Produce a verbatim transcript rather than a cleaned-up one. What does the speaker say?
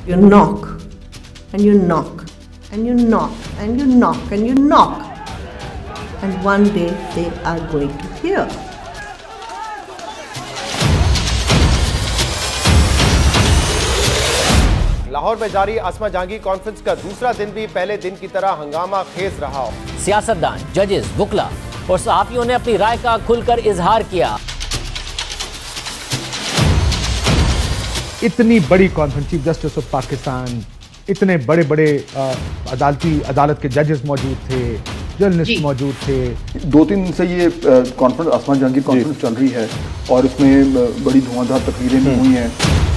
You knock, and you knock, and you knock, and you knock, and you knock. And one day they are going to hear. Lahore में जारी आसमा Jahangir conference का दूसरा दिन भी पहले दिन की तरह हंगामा खेज रहा। सियासतदान, जजेस, वुकला और सहाफियों ने अपनी राय का खुलकर इजहार किया। इतनी बड़ी conference, chief justice of Pakistan, इतने बड़े बड़े अदालती अदालत के जजेस मौजूद थे, जर्नलिस्ट मौजूद थे। दो तीन दिन से ये कॉन्फ्रेंस आसमा जहांगीर कॉन्फ्रेंस चल रही है और इसमें बड़ी धुआंधार तकरीरें भी हुई हैं।